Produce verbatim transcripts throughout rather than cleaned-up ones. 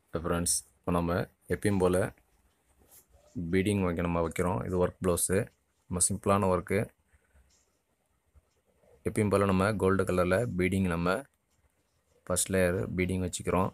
இப்போ ஃப்ரெண்ட்ஸ் இப்போ நம்ம எப்பயும் போல் பீடிங் வைக்க நம்ம வைக்கிறோம். இது ஒர்க் ப்ளவுஸு, நம்ம சிம்பிளான ஒர்க்கு. எப்பயும் போல் நம்ம கோல்டு கலரில் பீடிங் நம்ம ஃபஸ்ட் லேயர் பீடிங் வச்சுக்கிறோம்.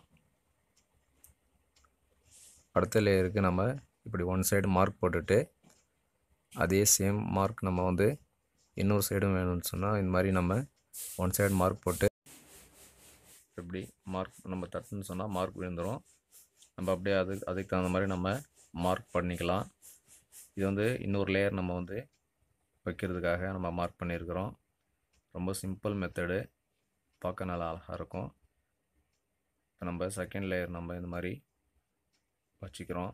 அடுத்த லேயருக்கு நம்ம இப்படி ஒன் சைடு மார்க் போட்டுட்டு அதே சேம் மார்க் நம்ம வந்து இன்னொரு சைடும் வேணும்னு சொன்னால் இந்த மாதிரி நம்ம ஒன் சைடு மார்க் போட்டு இப்படி மார்க் நம்ம தட்டுன்னு சொன்னால் மார்க் விழுந்துடும். நம்ம அப்படியே அது அதுக்கு தகுந்த மாதிரி நம்ம மார்க் பண்ணிக்கலாம். இது வந்து இன்னொரு லேயர் நம்ம வந்து வைக்கிறதுக்காக நம்ம மார்க் பண்ணியிருக்கிறோம். ரொம்ப சிம்பிள் மெத்தடு, பார்க்க நல்லா அழகாக இருக்கும். இப்போ நம்ம செகண்ட் லேயர் நம்ம இந்த மாதிரி வச்சுக்கிறோம்.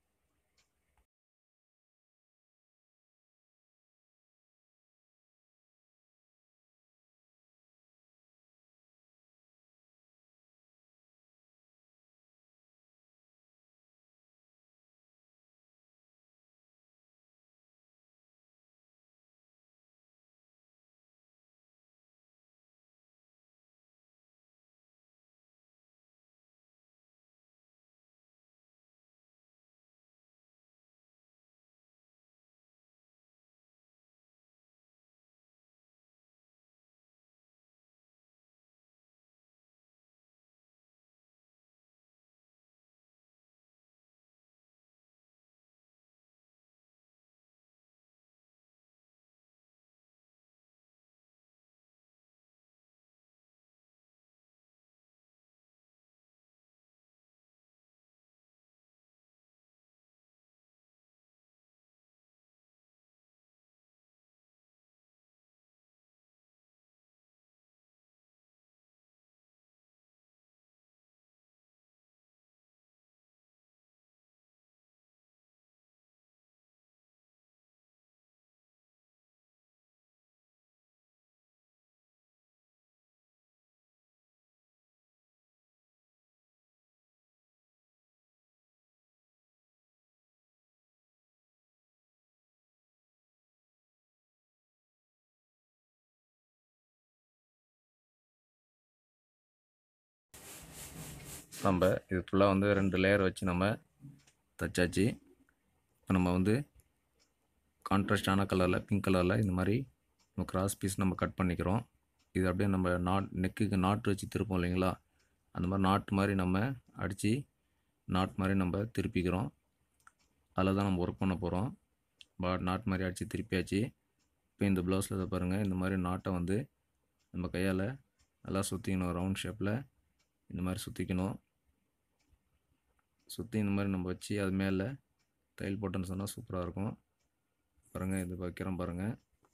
நம்ம இது ஃபுல்லாக வந்து ரெண்டு லேயர் வச்சு நம்ம தச்சாச்சு. இப்போ நம்ம வந்து கான்ட்ராஸ்டான கலரில் பிங்க் கலரில் இந்த மாதிரி நம்ம கிராஸ் பீஸ் நம்ம கட் பண்ணிக்கிறோம். இது அப்படியே நம்ம நாட் நெக்குக்கு நாட்டு வச்சு திருப்போம் இல்லைங்களா, அந்த மாதிரி நாட்டு மாதிரி நம்ம அடித்து நாட் மாதிரி நம்ம திருப்பிக்கிறோம். அதில் தான் நம்ம ஒர்க் பண்ண போகிறோம். பா நாட் மாதிரி அடித்து திருப்பியாச்சு. இப்போ இந்த ப்ளவுஸில் இதை பாருங்கள், இந்த மாதிரி நாட்டை வந்து நம்ம கையால் நல்லா சுற்றிக்கணும். ரவுண்ட் ஷேப்பில் இந்த மாதிரி சுற்றிக்கணும். சுற்றி இந்த மாதிரி நம்ம வச்சு அது மேலே தையல் போட்டோன்னு சொன்னால் சூப்பராக இருக்கும். பாருங்கள், இது வைக்கிறோம் பாருங்கள்.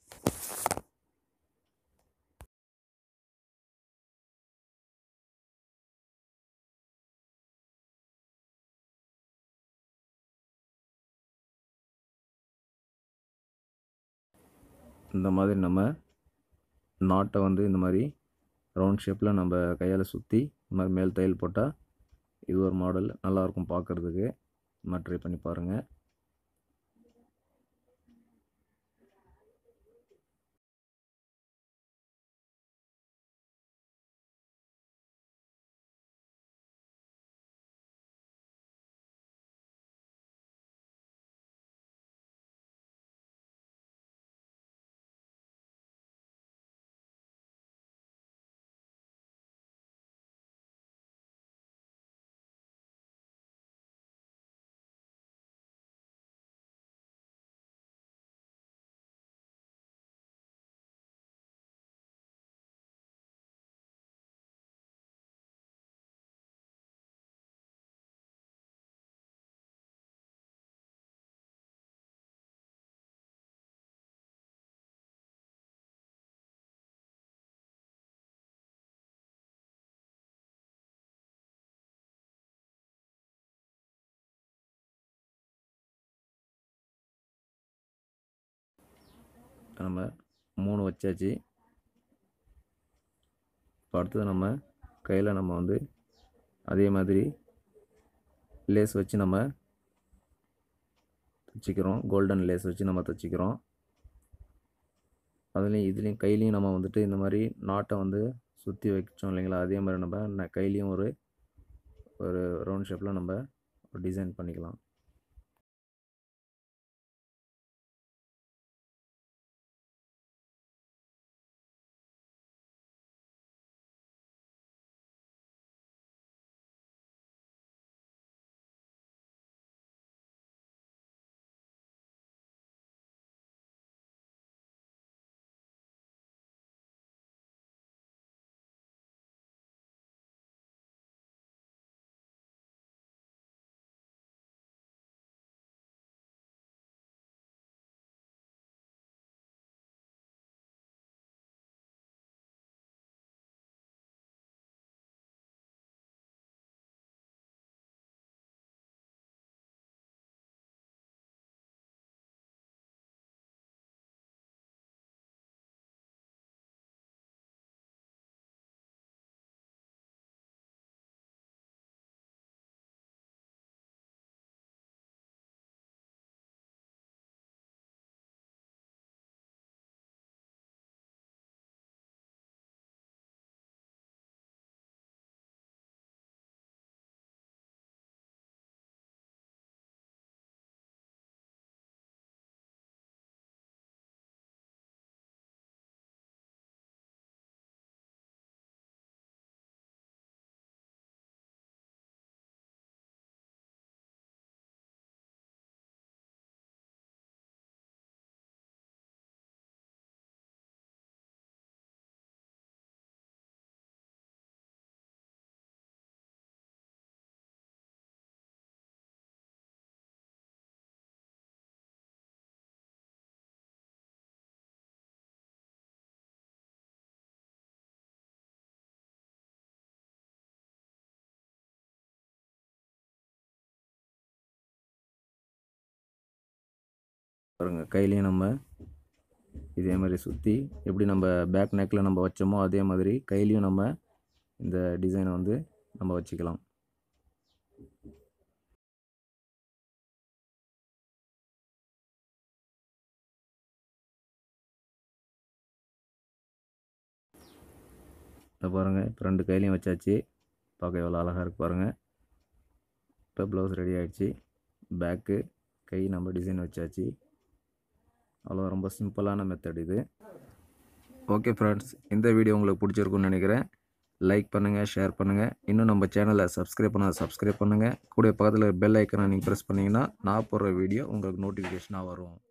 இந்த மாதிரி நம்ம நாட்டை வந்து இந்த மாதிரி ரவுண்ட் ஷேப்பில் நம்ம கையால் சுற்றி இந்த மாதிரி மேல் தையல் போட்டால் இது ஒரு மாடல் நல்லாயிருக்கும் பார்க்குறதுக்கு. இந்த மாதிரி ட்ரை பண்ணி பாருங்கள். நம்ம மூணு வச்சாச்சு. இப்போ அடுத்தது நம்ம கையில் நம்ம வந்து அதே மாதிரி லேஸ் வச்சு நம்ம தைச்சிக்கிறோம். கோல்டன் லேஸ் வச்சு நம்ம தைச்சிக்கிறோம். அதுலேயும் இதுலேயும் கையிலையும் நம்ம வந்துட்டு இந்த மாதிரி நாட்டை வந்து சுற்றி வச்சோம் இல்லைங்களா, அதே மாதிரி நம்ம கையிலையும் ஒரு ஒரு ரவுண்ட் ஷேப்பில் நம்ம டிசைன் பண்ணிக்கலாம். பாருங்கள், கையிலையும் நம்ம இதே மாதிரி சுற்றி எப்படி நம்ம பேக் நெக்கில் நம்ம வச்சோமோ அதே மாதிரி கையிலையும் நம்ம இந்த டிசைனை வந்து நம்ம வச்சுக்கலாம். இதை பாருங்கள், இப்போ ரெண்டு கையிலையும் வச்சாச்சு. பார்க்க எவ்வளோ அழகாக இருக்குது பாருங்கள். இப்போ ப்ளவுஸ் ரெடி ஆகிடுச்சு. பேக்கு கை நம்ம டிசைன் வச்சாச்சு. அவ்வளோ ரொம்ப சிம்பிளான மெத்தட் இது. ஓகே ஃப்ரெண்ட்ஸ், இந்த வீடியோ உங்களுக்கு பிடிச்சிருக்குன்னு நினைக்கிறேன். லைக் பண்ணுங்கள், ஷேர் பண்ணுங்கள். இன்னும் நம்ம சேனலை சப்ஸ்கிரைப் பண்ணால் சப்ஸ்கிரைப் பண்ணுங்கள். கூட பக்கத்தில் பெல் ஐக்கனை நீங்கள் ப்ரெஸ் பண்ணிங்கன்னா நான் போடுற வீடியோ உங்களுக்கு நோட்டிஃபிகேஷனாக வரும்.